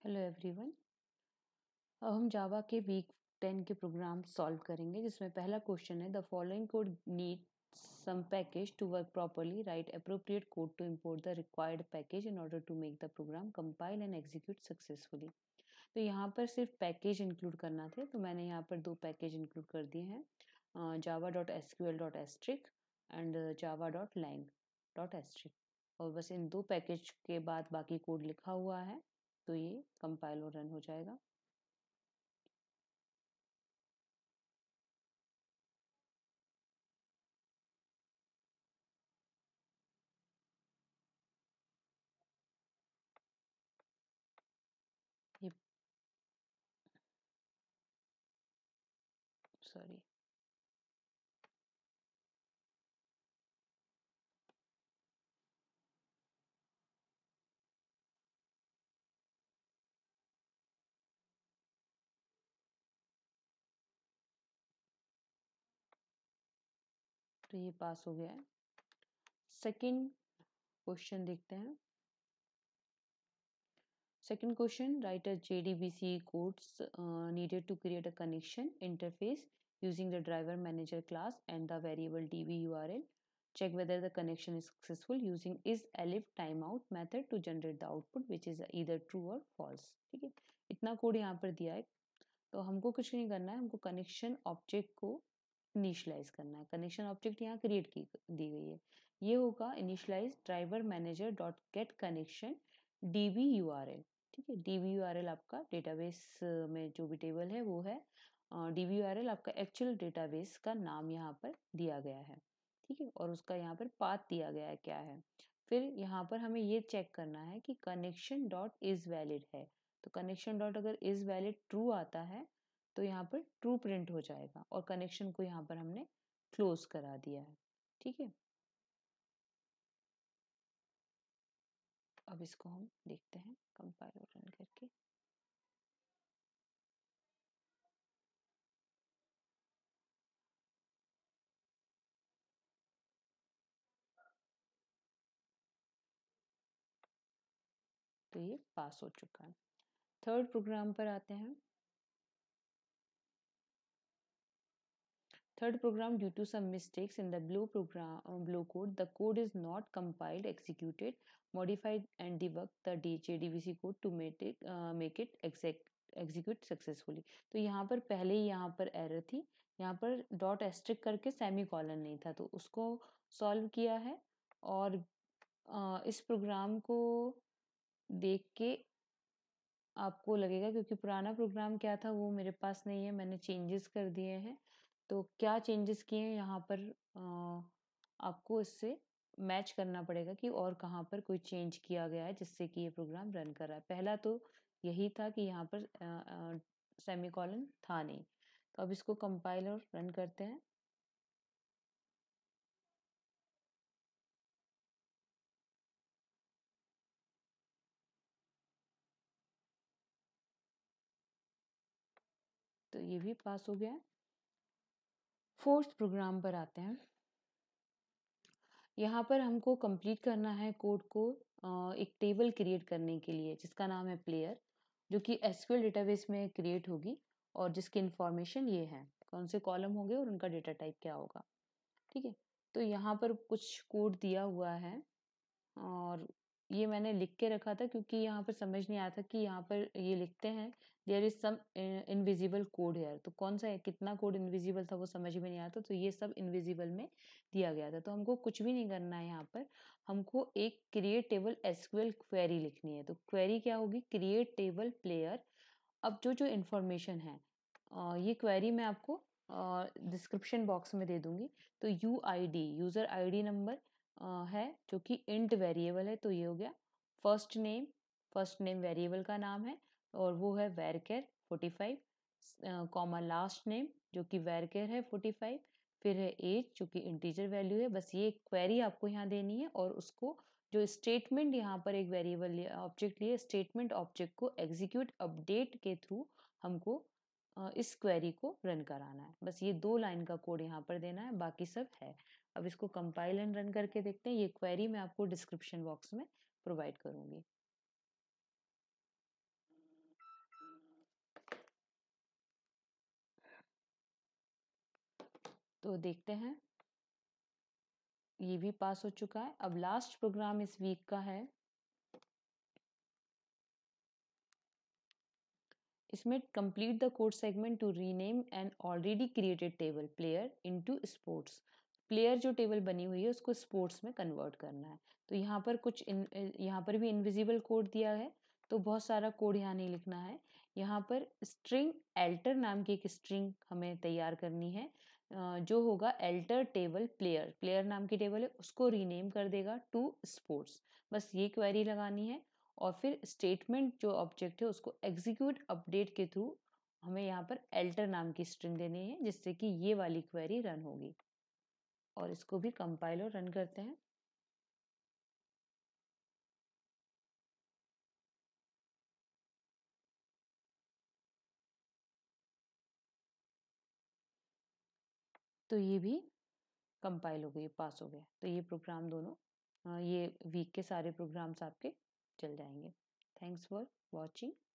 Hello everyone. अब हम जावा के वीक 10 के प्रोग्राम सॉल्व करेंगे, जिसमें पहला क्वेश्चन है the following code need some package to work properly, write appropriate code to import the required package in order to make the program compile and execute successfully. तो यहाँ पर सिर्फ package include करना थे, तो मैंने यहाँ पर दो पैकेज इंक्लूड कर दिए हैं, java.sql.asterisk एंड java.lang.asterisk। और बस इन दो पैकेज के बाद बाकी कोड लिखा हुआ है, तो ये कंपाइल और रन हो जाएगा। ये सॉरी, तो ये पास हो गया है। सेकंड क्वेश्चन देखते हैं। Second question, write a JDBC codes needed to create a connection interface using the driver manager class and the variable db URL. Check whether the connection is successful using is_elif timeout method to generate the output which is either true or false। ठीक है, इतना code यहाँ पर दिया है, तो हमको कुछ नहीं करना है, हमको कनेक्शन ऑब्जेक्ट को इनिशियलाइज करना है। कनेक्शन ऑब्जेक्ट यहाँ क्रिएट की दी गई है, ये होगा initialize driver manager dot get connection DB URL. ठीक है, डीबी यूआरएल आपका डेटाबेस में जो भी टेबल है वो है, डीबी यूआरएल आपका एक्चुअल डेटाबेस का नाम यहाँ पर दिया गया है। ठीक है, और उसका यहाँ पर पाथ दिया गया है क्या है। फिर यहाँ पर हमें ये चेक करना है कि कनेक्शन डॉट इज वैलिड है, तो कनेक्शन डॉट अगर इज वैलिड ट्रू आता है तो यहाँ पर ट्रू प्रिंट हो जाएगा, और कनेक्शन को यहाँ पर हमने क्लोज करा दिया है। ठीक है, अब इसको हम देखते हैं कंपाइल और रन करके। तो ये पास हो चुका है। थर्ड प्रोग्राम पर आते हैं। Third program, due to some mistakes in the blue code, the code is not compiled, executed, modified, and debugged the JDBC code to make it execute successfully। तो यहाँ पर पहले ही यहाँ पर एरर थी, यहाँ पर डॉट एस्ट्रिक करके सेमी कॉलन नहीं था, तो उसको सॉल्व किया है। और इस प्रोग्राम को देख के आपको लगेगा, क्योंकि पुराना प्रोग्राम क्या था वो मेरे पास नहीं है, मैंने चेंजेस कर दिए हैं। तो क्या चेंजेस किए हैं यहाँ पर आपको इससे मैच करना पड़ेगा कि और कहाँ पर कोई चेंज किया गया है जिससे कि ये प्रोग्राम रन कर रहा है। पहला तो यही था कि यहाँ पर सेमीकोलन था नहीं। तो अब इसको कंपाइल और रन करते हैं। तो ये भी पास हो गया है। फोर्थ प्रोग्राम पर आते हैं। यहाँ पर हमको कंप्लीट करना है कोड को एक टेबल क्रिएट करने के लिए, जिसका नाम है प्लेयर, जो कि एसक्यूएल डेटाबेस में क्रिएट होगी, और जिसकी इंफॉर्मेशन ये है, कौन से कॉलम होंगे और उनका डेटा टाइप क्या होगा। ठीक है, तो यहाँ पर कुछ कोड दिया हुआ है, और ये मैंने लिख के रखा था क्योंकि यहाँ पर समझ नहीं आया था कि यहाँ पर ये लिखते हैं there is some invisible code है, तो कौन सा है, कितना कोड इनविजिबल था वो समझ में नहीं आता, तो ये सब इनविजिबल में दिया गया था। तो हमको कुछ भी नहीं करना है, यहाँ पर हमको एक क्रिएट टेबल एसक्यूएल क्वेरी लिखनी है। तो क्वेरी क्या होगी, क्रिएट टेबल प्लेयर। अब जो जो इन्फॉर्मेशन है, ये क्वेरी मैं आपको डिस्क्रिप्शन बॉक्स में दे दूंगी। तो U I D, user ID number है, जो कि इंट वेरिएबल है, तो ये हो गया first name. First name variable का नाम है, और वो है वैरकेर 45, कॉमा लास्ट नेम जो कि वैरकेर है 45, फिर है एज जो कि इंटीजर वैल्यू है। बस ये क्वेरी आपको यहाँ देनी है, और उसको जो स्टेटमेंट यहाँ पर एक वेरिएबल ऑब्जेक्ट लिए, स्टेटमेंट ऑब्जेक्ट को एग्जीक्यूट अपडेट के थ्रू हमको इस क्वेरी को रन कराना है। बस ये 2 लाइन का कोड यहाँ पर देना है, बाकी सब है। अब इसको कंपाइल एंड रन करके देखते हैं। ये क्वेरी मैं आपको डिस्क्रिप्शन बॉक्स में प्रोवाइड करूंगी। तो देखते हैं, ये भी पास हो चुका है। अब लास्ट प्रोग्राम इस वीक का है, इसमें complete the code segment to rename an already created table player into sports. Player जो टेबल बनी हुई है उसको स्पोर्ट्स में कन्वर्ट करना है। तो यहाँ पर यहाँ पर भी इनविजिबल कोड दिया है, तो बहुत सारा कोड यहाँ नहीं लिखना है। यहाँ पर स्ट्रिंग एल्टर नाम की एक स्ट्रिंग हमें तैयार करनी है, जो होगा एल्टर टेबल प्लेयर, प्लेयर नाम की टेबल है उसको रीनेम कर देगा टू स्पोर्ट्स। बस ये क्वेरी लगानी है और फिर स्टेटमेंट जो ऑब्जेक्ट है उसको एग्जीक्यूट अपडेट के थ्रू हमें यहाँ पर एल्टर नाम की स्ट्रिंग देनी है, जिससे कि ये वाली क्वेरी रन होगी। और इसको भी कंपाइल और रन करते हैं। तो ये भी कंपाइल हो गई, पास हो गया। तो ये प्रोग्राम दोनों, ये वीक के सारे प्रोग्राम्स आपके चल जाएंगे। Thanks for watching.